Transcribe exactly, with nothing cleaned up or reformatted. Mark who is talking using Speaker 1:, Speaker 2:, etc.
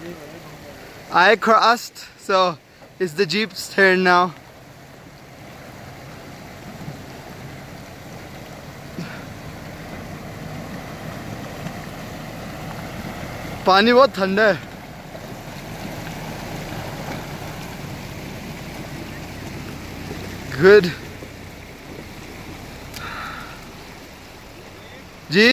Speaker 1: I crossed, so it's the Jeep's turn now. पानी बहुत ठंडा है। Good.